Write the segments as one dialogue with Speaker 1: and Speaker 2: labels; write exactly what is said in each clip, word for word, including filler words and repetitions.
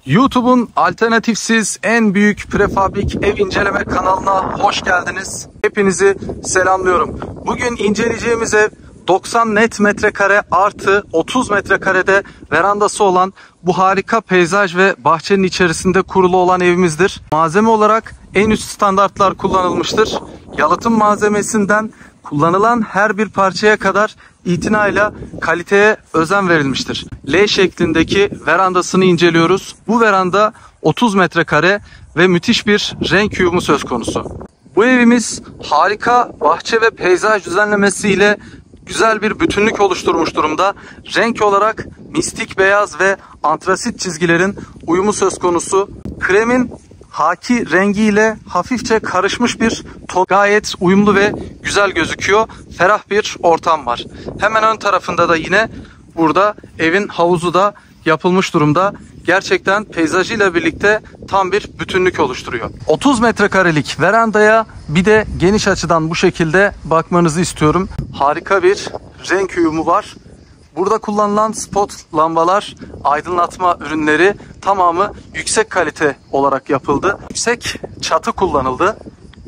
Speaker 1: YouTube'un alternatifsiz en büyük prefabrik ev inceleme kanalına hoş geldiniz. Hepinizi selamlıyorum. Bugün inceleyeceğimiz ev doksan net metrekare artı otuz metrekarede verandası olan bu harika peyzaj ve bahçenin içerisinde kurulu olan evimizdir. Malzeme olarak en üst standartlar kullanılmıştır. Yalıtım malzemesinden kullanılan her bir parçaya kadar itinayla kaliteye özen verilmiştir. L şeklindeki verandasını inceliyoruz. Bu veranda otuz metrekare ve müthiş bir renk uyumu söz konusu. Bu evimiz harika bahçe ve peyzaj düzenlemesiyle güzel bir bütünlük oluşturmuş durumda. Renk olarak mistik beyaz ve antrasit çizgilerin uyumu söz konusu. Kremin haki rengiyle hafifçe karışmış bir ton, gayet uyumlu ve güzel gözüküyor. Ferah bir ortam var. Hemen ön tarafında da yine burada evin havuzu da yapılmış durumda. Gerçekten peyzajıyla birlikte tam bir bütünlük oluşturuyor. otuz metrekarelik verandaya bir de geniş açıdan bu şekilde bakmanızı istiyorum. Harika bir renk uyumu var. Burada kullanılan spot lambalar, aydınlatma ürünleri tamamı yüksek kalite olarak yapıldı. Yüksek çatı kullanıldı.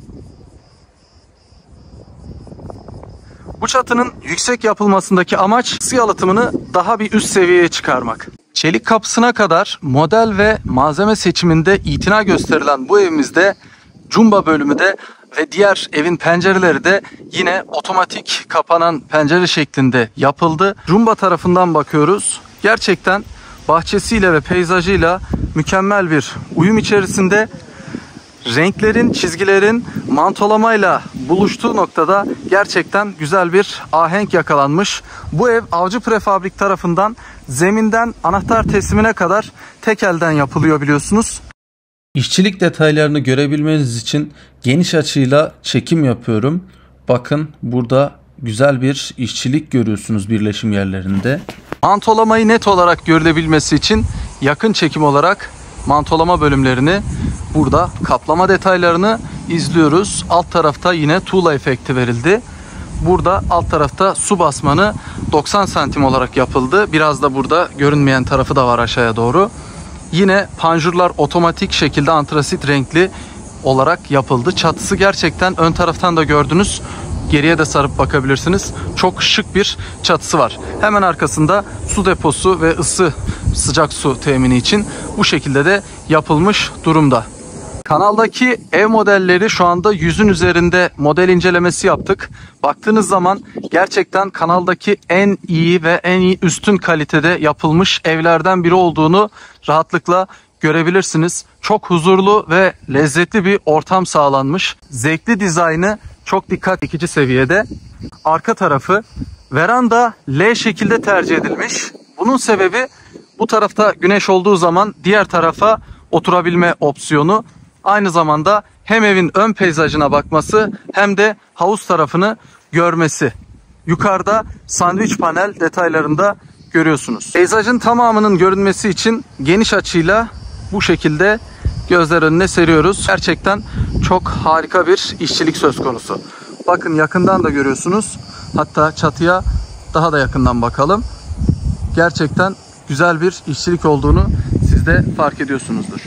Speaker 1: Bu çatının yüksek yapılmasındaki amaç ısı yalıtımını daha bir üst seviyeye çıkarmak. Çelik kapısına kadar model ve malzeme seçiminde itina gösterilen bu evimizde cumba bölümü de ve diğer evin pencereleri de yine otomatik kapanan pencere şeklinde yapıldı. Cumba tarafından bakıyoruz. Gerçekten bahçesiyle ve peyzajıyla mükemmel bir uyum içerisinde. Renklerin, çizgilerin mantolamayla buluştuğu noktada gerçekten güzel bir ahenk yakalanmış. Bu ev Avcı Prefabrik tarafından zeminden anahtar teslimine kadar tek elden yapılıyor biliyorsunuz.
Speaker 2: İşçilik detaylarını görebilmeniz için geniş açıyla çekim yapıyorum. Bakın burada güzel bir işçilik görüyorsunuz birleşim yerlerinde.
Speaker 1: Mantolamayı net olarak görülebilmesi için yakın çekim olarak mantolama bölümlerini, burada kaplama detaylarını izliyoruz. Alt tarafta yine tuğla efekti verildi. Burada alt tarafta su basmanı doksan santim olarak yapıldı. Biraz da burada görünmeyen tarafı da var aşağıya doğru. Yine panjurlar otomatik şekilde antrasit renkli olarak yapıldı. Çatısı gerçekten ön taraftan da gördünüz. Geriye de sarıp bakabilirsiniz. Çok şık bir çatısı var. Hemen arkasında su deposu ve ısı, sıcak su temini için bu şekilde de yapılmış durumda. Kanaldaki ev modelleri şu anda yüzün üzerinde model incelemesi yaptık. Baktığınız zaman gerçekten kanaldaki en iyi ve en iyi üstün kalitede yapılmış evlerden biri olduğunu rahatlıkla görebilirsiniz. Çok huzurlu ve lezzetli bir ortam sağlanmış. Zevkli dizaynı çok dikkat çekici seviyede. Arka tarafı veranda L şekilde tercih edilmiş. Bunun sebebi bu tarafta güneş olduğu zaman diğer tarafa oturabilme opsiyonu. Aynı zamanda hem evin ön peyzajına bakması hem de havuz tarafını görmesi. Yukarıda sandviç panel detaylarında görüyorsunuz. Peyzajın tamamının görünmesi için geniş açıyla bu şekilde gözler önüne seriyoruz. Gerçekten çok harika bir işçilik söz konusu. Bakın yakından da görüyorsunuz. Hatta çatıya daha da yakından bakalım. Gerçekten güzel bir işçilik olduğunu siz de fark ediyorsunuzdur.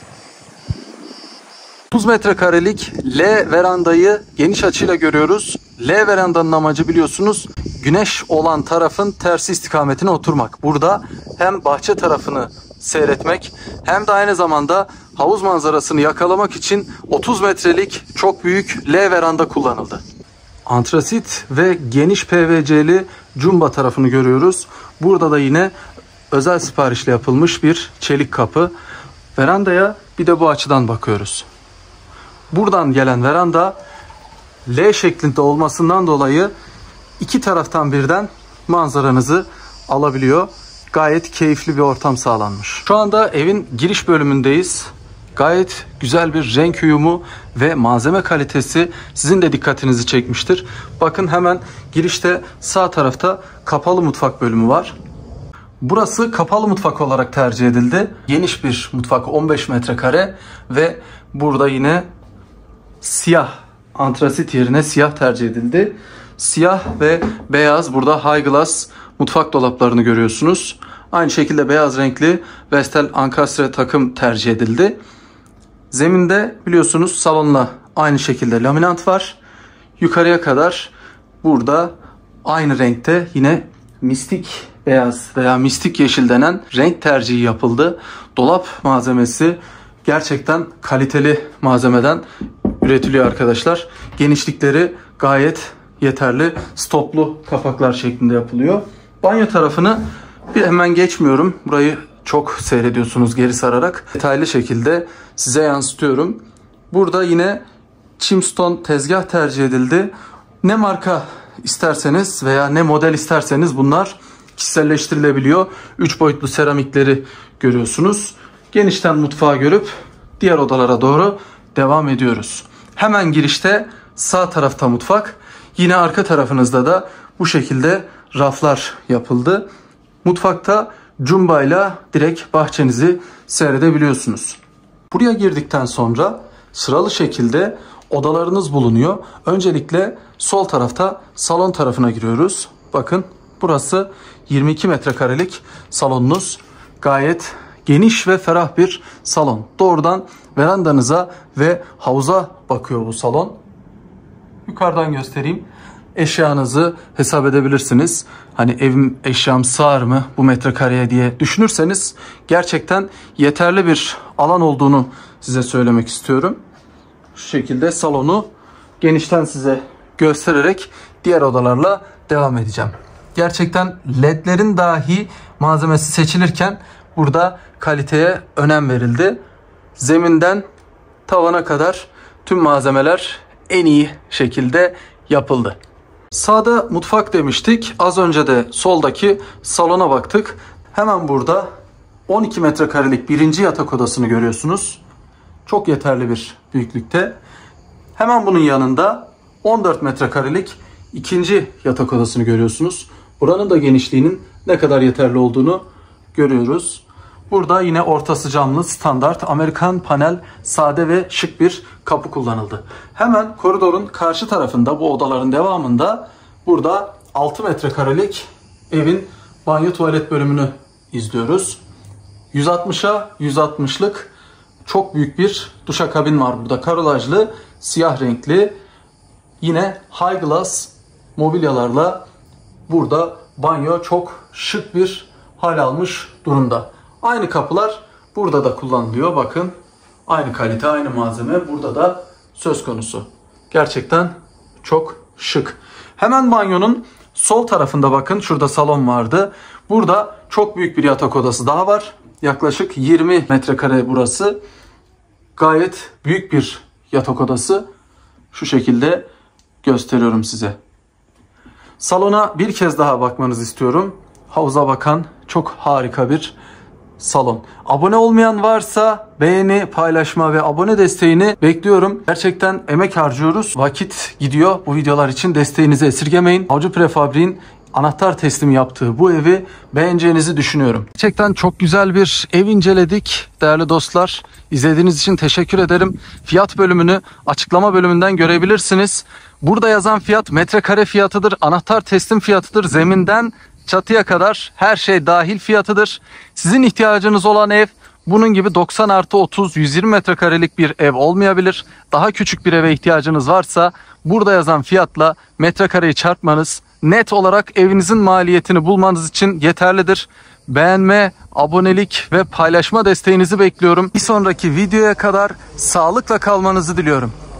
Speaker 1: otuz metrekarelik L verandayı geniş açıyla görüyoruz. L verandanın amacı biliyorsunuz güneş olan tarafın tersi istikametine oturmak. Burada hem bahçe tarafını seyretmek hem de aynı zamanda havuz manzarasını yakalamak için otuz metrelik çok büyük L veranda kullanıldı. Antrasit ve geniş P V C'li cumba tarafını görüyoruz. Burada da yine özel siparişle yapılmış bir çelik kapı. Verandaya bir de bu açıdan bakıyoruz. Buradan gelen veranda L şeklinde olmasından dolayı iki taraftan birden manzaranızı alabiliyor. Gayet keyifli bir ortam sağlanmış. Şu anda evin giriş bölümündeyiz. Gayet güzel bir renk uyumu ve malzeme kalitesi sizin de dikkatinizi çekmiştir. Bakın hemen girişte sağ tarafta kapalı mutfak bölümü var. Burası kapalı mutfak olarak tercih edildi. Geniş bir mutfak, on beş metrekare ve burada yine siyah, antrasit yerine siyah tercih edildi. Siyah ve beyaz, burada high glass mutfak dolaplarını görüyorsunuz. Aynı şekilde beyaz renkli Vestel Ankastre takım tercih edildi. Zeminde biliyorsunuz salonla aynı şekilde laminant var. Yukarıya kadar burada aynı renkte yine mistik beyaz veya mistik yeşil denen renk tercihi yapıldı. Dolap malzemesi gerçekten kaliteli malzemeden üretiliyor arkadaşlar. Genişlikleri gayet yeterli. Stoplu kapaklar şeklinde yapılıyor. Banyo tarafını bir hemen geçmiyorum. Burayı çok seyrediyorsunuz geri sararak. Detaylı şekilde size yansıtıyorum. Burada yine Chimstone tezgah tercih edildi. Ne marka isterseniz veya ne model isterseniz bunlar kişiselleştirilebiliyor. üç boyutlu seramikleri görüyorsunuz. Genişten mutfağı görüp diğer odalara doğru devam ediyoruz. Hemen girişte sağ tarafta mutfak. Yine arka tarafınızda da bu şekilde raflar yapıldı. Mutfakta cumbayla direkt bahçenizi seyredebiliyorsunuz. Buraya girdikten sonra sıralı şekilde odalarınız bulunuyor. Öncelikle sol tarafta salon tarafına giriyoruz. Bakın burası yirmi iki metrekarelik salonunuz. Gayet geniş ve ferah bir salon. Doğrudan verandanıza ve havuza bakıyor bu salon. Yukarıdan göstereyim. Eşyanızı hesap edebilirsiniz. Hani evim eşyam sığar mı bu metrekareye diye düşünürseniz gerçekten yeterli bir alan olduğunu size söylemek istiyorum. Şu şekilde salonu genişten size göstererek diğer odalarla devam edeceğim. Gerçekten ledlerin dahi malzemesi seçilirken burada kaliteye önem verildi. Zeminden tavana kadar tüm malzemeler en iyi şekilde yapıldı. Sağda mutfak demiştik. Az önce de soldaki salona baktık. Hemen burada on iki metrekarelik birinci yatak odasını görüyorsunuz. Çok yeterli bir büyüklükte. Hemen bunun yanında on dört metrekarelik ikinci yatak odasını görüyorsunuz. Buranın da genişliğinin ne kadar yeterli olduğunu görüyoruz. Burada yine ortası camlı standart Amerikan panel sade ve şık bir kapı kullanıldı. Hemen koridorun karşı tarafında bu odaların devamında burada altı metrekarelik evin banyo tuvalet bölümünü izliyoruz. yüz altmışa yüz altmışlık çok büyük bir duşakabin var burada. Karolajlı, siyah renkli. Yine high glass mobilyalarla burada banyo çok şık bir hal almış durumda. Aynı kapılar burada da kullanılıyor. Bakın aynı kalite, aynı malzeme burada da söz konusu. Gerçekten çok şık. Hemen banyonun sol tarafında bakın şurada salon vardı. Burada çok büyük bir yatak odası daha var. Yaklaşık yirmi metrekare burası. Gayet büyük bir yatak odası. Şu şekilde gösteriyorum size. Salona bir kez daha bakmanızı istiyorum. Havuza bakan çok harika bir salon. Abone olmayan varsa beğeni, paylaşma ve abone desteğini bekliyorum. Gerçekten emek harcıyoruz. Vakit gidiyor. Bu videolar için desteğinizi esirgemeyin. Avcı Prefabrik'in anahtar teslimi yaptığı bu evi beğeneceğinizi düşünüyorum. Gerçekten çok güzel bir ev inceledik değerli dostlar. İzlediğiniz için teşekkür ederim. Fiyat bölümünü açıklama bölümünden görebilirsiniz. Burada yazan fiyat metrekare fiyatıdır, anahtar teslim fiyatıdır. Zeminden çatıya kadar her şey dahil fiyatıdır. Sizin ihtiyacınız olan ev bunun gibi doksan artı otuz yüz yirmi metrekarelik bir ev olmayabilir. Daha küçük bir eve ihtiyacınız varsa burada yazan fiyatla metrekareyi çarpmanız net olarak evinizin maliyetini bulmanız için yeterlidir. Beğenme, abonelik ve paylaşma desteğinizi bekliyorum. Bir sonraki videoya kadar sağlıkla kalmanızı diliyorum.